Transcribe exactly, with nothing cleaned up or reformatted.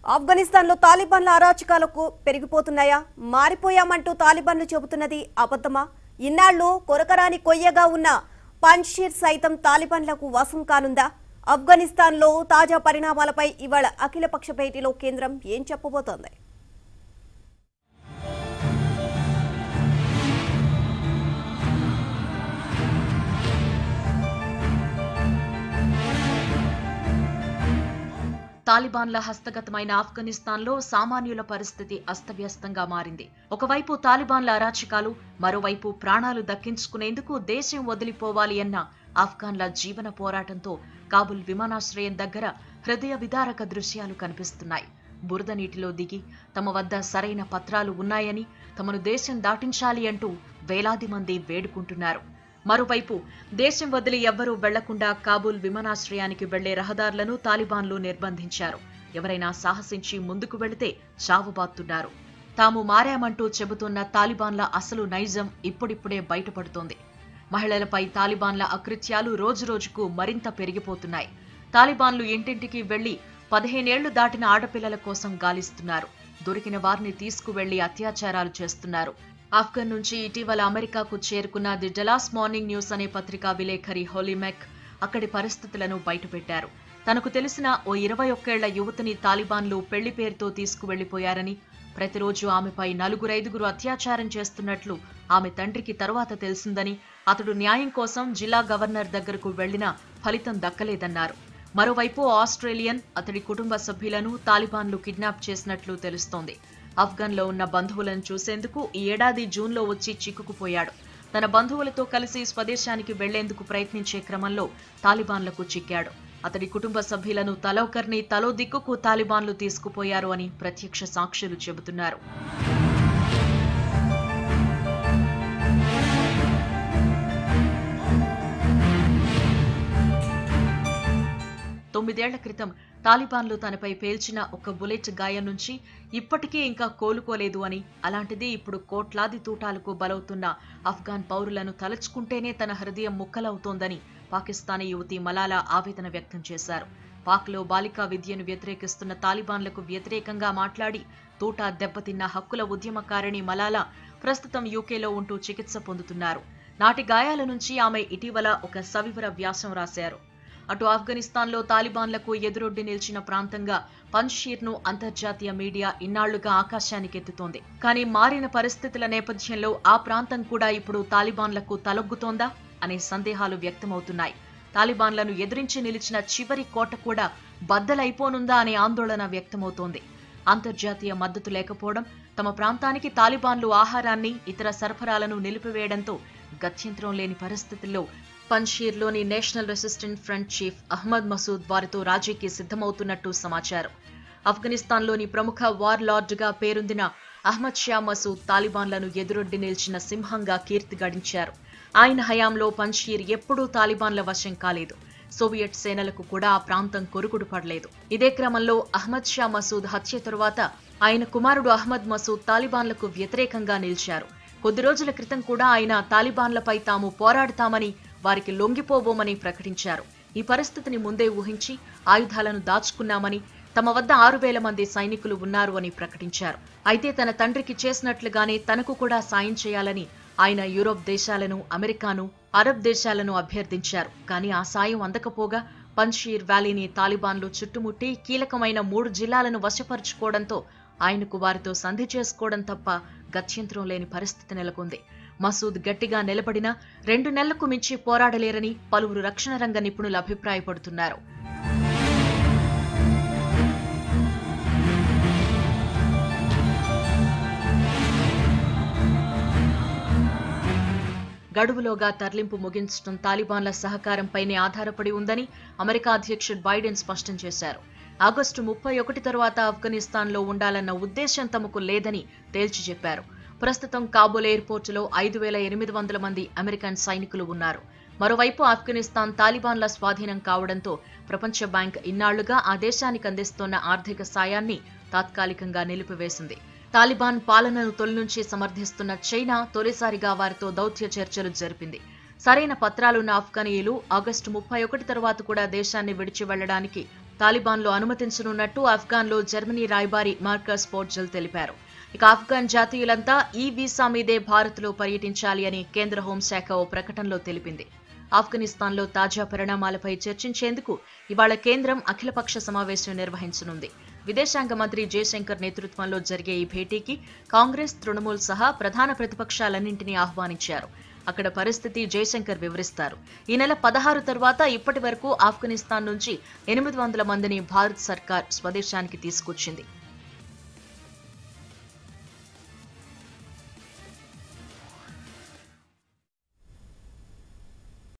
ఆఫ్ఘనిస్తాన్లో తాలిబాన్ల అరాచకాలకు పెరిగిపోతున్నాయా? మారిపోయామంటూ తాలిబాన్లు చెబుతున్నది అబద్ధమా? ఇన్నాళ్లు కొరకరాని కొయ్యగా ఉన్న పంజ్షీర్ సైతం తాలిబాన్లకు వశం కానుందా? ఆఫ్ఘనిస్తాన్లో తాజా పరిణామాలపై ఇవాళ అఖిలపక్ష భేటీలో కేంద్రం ఏం చెప్పబోతోంది? తాలిబాన్ల హస్తగతమైన ఆఫ్ఘనిస్తాన్లో సామాన్యుల పరిస్థితి అస్తవ్యస్తంగా మారింది. ఒకవైపు తాలిబాన్ల అరాచకాలు, మరోవైపు ప్రాణాలు దక్కించుకునేందుకు దేశం వదిలిపోవాలి అన్న ఆఫ్ఘన్ల జీవన పోరాటంతో కాబుల్ విమానాశ్రయం దగ్గర హృదయ విదారక దృశ్యాలు కనిపిస్తున్నాయి. బురద నీటిలో దిగి తమ వద్ద సరైన పత్రాలు ఉన్నాయని, తమను దేశం దాటించాలి అంటూ వేలాది మంది వేడుకుంటున్నారు. మరోవైపు దేశం వదిలి ఎవ్వరూ వెళ్లకుండా కాబూల్ విమానాశ్రయానికి వెళ్లే రహదారులను తాలిబాన్లు నిర్బంధించారు. ఎవరైనా సాహసించి ముందుకు వెళితే చావుబాతున్నారు. తాము మారామంటూ చెబుతున్న తాలిబాన్ల అసలు నైజం ఇప్పుడిప్పుడే బయటపడుతోంది. మహిళలపై తాలిబాన్ల అకృత్యాలు రోజురోజుకు మరింత పెరిగిపోతున్నాయి. తాలిబాన్లు ఇంటింటికి వెళ్లి పదిహేనేళ్లు దాటిన ఆడపిల్లల కోసం గాలిస్తున్నారు. దొరికిన వారిని తీసుకువెళ్లి అత్యాచారాలు చేస్తున్నారు. ఆఫ్ఘన్ నుంచి ఇటీవల అమెరికాకు చేరుకున్న ది డలాస్ మార్నింగ్ న్యూస్ అనే పత్రికా విలేఖరి హోలీ మెక్ అక్కడి పరిస్థితులను బయటపెట్టారు. తనకు తెలిసిన ఓ ఇరవై ఒక్కేళ్ల యువతిని తాలిబాన్లు పెళ్లి పేరుతో తీసుకువెళ్లిపోయారని, ప్రతిరోజు ఆమెపై నలుగురైదుగురు అత్యాచారం చేస్తున్నట్లు ఆమె తండ్రికి తరువాత తెలిసిందని, అతడు న్యాయం కోసం జిల్లా గవర్నర్ దగ్గరకు వెళ్లినా ఫలితం దక్కలేదన్నారు. మరోవైపు ఆస్ట్రేలియన్, అతడి కుటుంబ సభ్యులను తాలిబాన్లు కిడ్నాప్ చేసినట్లు తెలుస్తోంది. ఆఫ్ఘన్లో ఉన్న బంధువులను చూసేందుకు ఈ ఏడాది జూన్లో వచ్చి చిక్కుకుపోయాడు. తన బంధువులతో కలిసి స్వదేశానికి వెళ్లేందుకు ప్రయత్నించే క్రమంలో తాలిబాన్లకు చిక్కాడు. అతడి కుటుంబ సభ్యులను తలోకర్ని తలో దిక్కుకు తాలిబాన్లు తీసుకుపోయారు అని ప్రత్యక్ష సాక్షులు చెబుతున్నారు. తొమ్మిదేళ్ల క్రితం తాలిబాన్లు తనపై పేల్చిన ఒక బుల్లెట్ గాయం నుంచి ఇప్పటికీ ఇంకా కోలుకోలేదు అని, అలాంటిది ఇప్పుడు కోట్లాది తూటాలకు బలవుతున్న ఆఫ్ఘాన్ పౌరులను తలుచుకుంటేనే తన హృదయం ముక్కలవుతోందని పాకిస్తానీ యువతి మలాలా ఆవేదన వ్యక్తం చేశారు. పాక్లో బాలికా విద్యను వ్యతిరేకిస్తున్న తాలిబాన్లకు వ్యతిరేకంగా మాట్లాడి తూటా దెబ్బతిన్న హక్కుల ఉద్యమకారిణి మలాలా ప్రస్తుతం యూకేలో ఉంటూ చికిత్స పొందుతున్నారు. నాటి గాయాల నుంచి ఆమె ఇటీవల ఒక సవివర వ్యాసం రాశారు. అటు ఆఫ్ఘనిస్తాన్లో తాలిబాన్లకు ఎదురొడ్డి నిలిచిన ప్రాంతంగా పంజ్షీర్ ను అంతర్జాతీయ మీడియా ఇన్నాళ్లుగా ఆకాశానికెత్తుతోంది. కానీ మారిన పరిస్థితుల నేపథ్యంలో ఆ ప్రాంతం కూడా ఇప్పుడు తాలిబాన్లకు తలొగ్గుతోందా అనే సందేహాలు వ్యక్తమవుతున్నాయి. తాలిబాన్లను ఎదిరించి నిలిచిన చివరి కోట కూడా బద్దలైపోనుందా అనే ఆందోళన వ్యక్తమవుతోంది. అంతర్జాతీయ మద్దతు లేకపోవడం, తమ ప్రాంతానికి తాలిబాన్లు ఆహారాన్ని, ఇతర సరఫరాలను నిలిపివేయడంతో గత్యంతరం లేని పరిస్థితుల్లో పంజ్షీర్లోని national resistant front chief Ahmad Massoud వారితో రాజీకి సిద్ధమవుతున్నట్టు సమాచారం. ఆఫ్ఘనిస్తాన్లోని ప్రముఖ వార్ లార్డ్గా పేరొందిన అహ్మద్ షా మసూద్ తాలిబాన్లను ఎదురొడ్డి నిలిచిన సింహంగా కీర్తి గడించారు. ఆయన హయాంలో పంజ్షీర్ ఎప్పుడూ తాలిబాన్ల వశం కాలేదు. సోవియట్ సేనలకు కూడా ఆ ప్రాంతం కొరుకుడు పడలేదు. ఇదే క్రమంలో అహ్మద్ షా మసూద్ హత్య తరువాత ఆయన కుమారుడు అహ్మద్ మసూద్ తాలిబాన్లకు వ్యతిరేకంగా నిలిచారు. కొద్ది రోజుల క్రితం కూడా ఆయన తాలిబాన్లపై తాము పోరాడతామని, వారికి లొంగిపోబోమని ప్రకటించారు. ఈ పరిస్థితిని ముందే ఊహించి ఆయుధాలను దాచుకున్నామని, తమ వద్ద ఆరు వేల మంది సైనికులు ఉన్నారు అని ప్రకటించారు. అయితే తన తండ్రికి చేసినట్లుగానే తనకు కూడా సాయం చేయాలని ఆయన యూరోప్ దేశాలను, అమెరికాను, అరబ్ దేశాలను అభ్యర్థించారు. కానీ ఆ సాయం అందకపోగా పంజ్షీర్ వ్యాలీని తాలిబాన్లు చుట్టుముట్టి కీలకమైన మూడు జిల్లాలను వశపరుచుకోవడంతో ఆయనకు వారితో సంధి చేసుకోవడం తప్ప గత్యంతరం లేని పరిస్థితి నెలకొంది. మసూద్ గట్టిగా నిలబడినా రెండు నెలలకు మించి పోరాడలేరని పలువురు రక్షణ రంగ నిపుణులు అభిప్రాయపడుతున్నారు. గడువులోగా తరలింపు ముగించడం తాలిబాన్ల సహకారంపైనే ఆధారపడి ఉందని అమెరికా అధ్యక్షుడు బైడెన్ స్పష్టం చేశారు. ఆగస్టు ముప్పై ఒకటి తరువాత ఆఫ్ఘనిస్తాన్లో ఉండాలన్న ఉద్దేశం తమకు లేదని తేల్చి చెప్పారు. ప్రస్తుతం కాబూల్ ఎయిర్పోర్టులో ఐదు వేల ఎనిమిది వందల మంది అమెరికన్ సైనికులు ఉన్నారు. మరోవైపు ఆఫ్ఘనిస్తాన్ తాలిబాన్ల స్వాధీనం కావడంతో ప్రపంచ బ్యాంక్ ఇన్నాళ్లుగా ఆ దేశానికి అందిస్తున్న ఆర్థిక సాయాన్ని తాత్కాలికంగా నిలిపివేసింది. తాలిబాన్ పాలనను తొలి నుంచి సమర్థిస్తున్న చైనా తొలిసారిగా వారితో దౌత్య చర్చలు జరిపింది. సరైన పత్రాలున్న ఆఫ్ఘనీయులు ఆగస్టు ముప్పై ఒకటి తరువాత కూడా దేశాన్ని విడిచి వెళ్లడానికి తాలిబాన్లు అనుమతించనున్నట్టు ఆఫ్ఘన్లో జర్మనీ రాయబారి మార్కస్ పోర్జల్ తెలిపారు. ఇక ఆఫ్ఘన్ జాతీయులంతా ఈ వీసా మీదే భారత్లో పర్యటించాలి అని కేంద్ర హోంశాఖ ఓ ప్రకటనలో తెలిపింది. ఆఫ్ఘనిస్తాన్లో తాజా పరిణామాలపై చర్చించేందుకు ఇవాళ కేంద్రం అఖిలపక్ష సమావేశం నిర్వహించనుంది. విదేశాంగ మంత్రి జయశంకర్ నేతృత్వంలో జరిగే ఈ భేటీకి కాంగ్రెస్, తృణమూల్ సహా ప్రధాన ప్రతిపక్షాలన్నింటినీ ఆహ్వానించారు. అక్కడ పరిస్థితి జయశంకర్ వివరిస్తారు. ఈ నెల పదహారు తర్వాత ఇప్పటి వరకు ఆఫ్ఘనిస్తాన్ నుంచి ఎనిమిది వందల మందిని భారత్ సర్కార్ స్వదేశానికి తీసుకొచ్చింది.